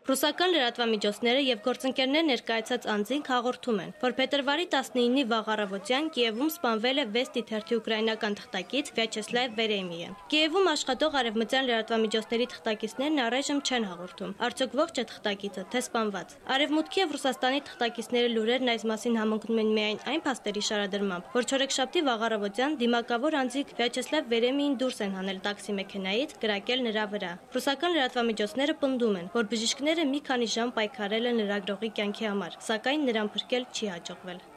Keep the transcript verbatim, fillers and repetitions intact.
Ռուսական լրատվամիջոցները եւ գործընկերներ ներկայացած անձինք հաղորդում են, որ փետրվարի տասնինի վաղ առավոտյան Կիևում սպանվել է Վեստի թերթի ուկրաինական թղթակից Վյաչեսլավ Վերեմիը։ Կիևում աշխատող արևմտյան լրատվամիջոցների թղթակիցներն առայժմ չեն հաղորդում, արդյոք ողջ է թղթակիցը, թե սպանված։ Արևմուտքի եւ Ռուսաստանի թղթակիցների լուրերն այս մասին համընկնում են միայն այն փաստերի շարադրմամբ, որ չորեքշաբթի վաղ առավոտյան դիմակավոր անձիկ Վյաչեսլավ Վերեմիին դուրս են հանել տաքսի մեքենայից, կրակել նրա վրա։ Ռուսական լրատվամիջոցները պնդում են, որ բժիշկները մի քանի ժամ պայքարել են լրագրողի կյանքի համար, սակայն նրան փրկել չի հաջողվել։